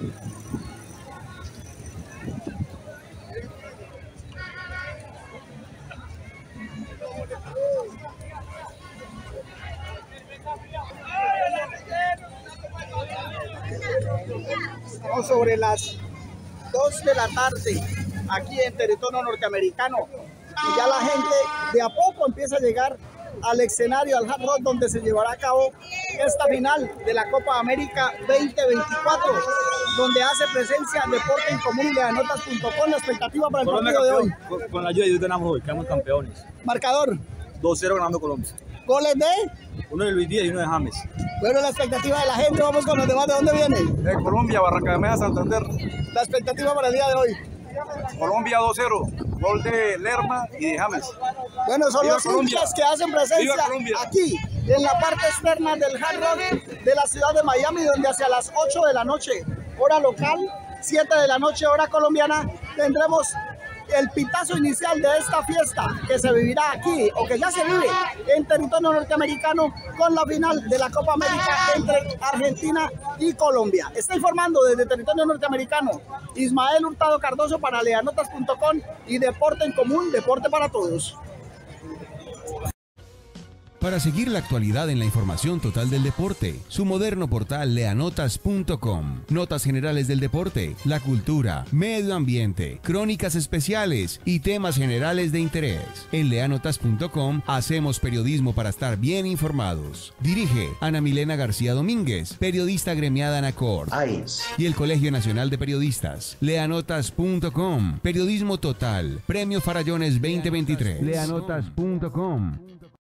Estamos sobre las 2 de la tarde aquí en territorio norteamericano y ya la gente de a poco empieza a llegar al escenario, al Hard Rock, donde se llevará a cabo esta final de la Copa América 2024, donde hace presencia Deporte en Común y Leanotas.com. La expectativa para el partido de hoy. Con la ayuda de Dios ganamos hoy, quedamos campeones. Marcador 2-0 ganando Colombia. goles de Uno de Luis Díaz y uno de James. bueno, la expectativa de la gente. Vamos con los demás. ¿De dónde viene? De Colombia, Barrancabermeja, Santander. La expectativa para el día de hoy. Colombia 2-0, gol de Lerma y de James. Bueno, son Viva los Colombia. hinchas que hacen presencia aquí en la parte externa del Hard Rock de la ciudad de Miami, donde hacia las 8 de la noche, hora local, 7 de la noche, hora colombiana, tendremos el pitazo inicial de esta fiesta que se vivirá aquí, o que ya se vive en territorio norteamericano, con la final de la Copa América entre Argentina y Colombia. Está informando desde territorio norteamericano Ismael Hurtado Cardoso para Leanotas.com y Deporte en Común, deporte para todos. Para seguir la actualidad en la información total del deporte, su moderno portal leanotas.com. Notas generales del deporte, la cultura, medio ambiente, crónicas especiales y temas generales de interés. En leanotas.com hacemos periodismo para estar bien informados. Dirige Ana Milena García Domínguez, periodista gremiada en ACORD y el Colegio Nacional de Periodistas. Leanotas.com. Periodismo total. Premio Farallones 2023. Leanotas.com.